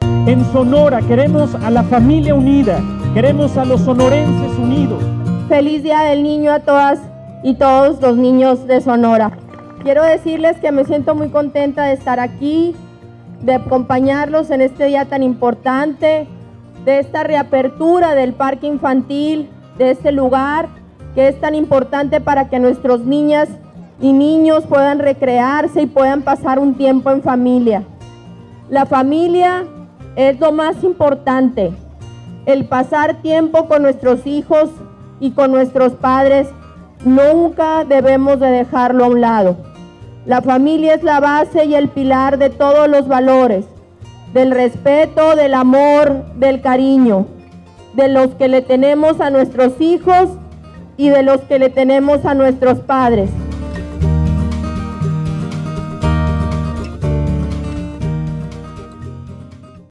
En Sonora queremos a la familia unida, queremos a los sonorenses unidos. Feliz Día del Niño a todas y todos los niños de Sonora. Quiero decirles que me siento muy contenta de estar aquí, de acompañarlos en este día tan importante, de esta reapertura del parque infantil, de este lugar que es tan importante para que nuestros niñas y niños puedan recrearse y puedan pasar un tiempo en familia. La familia es lo más importante, el pasar tiempo con nuestros hijos y con nuestros padres, nunca debemos de dejarlo a un lado. La familia es la base y el pilar de todos los valores, del respeto, del amor, del cariño, de los que le tenemos a nuestros hijos y de los que le tenemos a nuestros padres.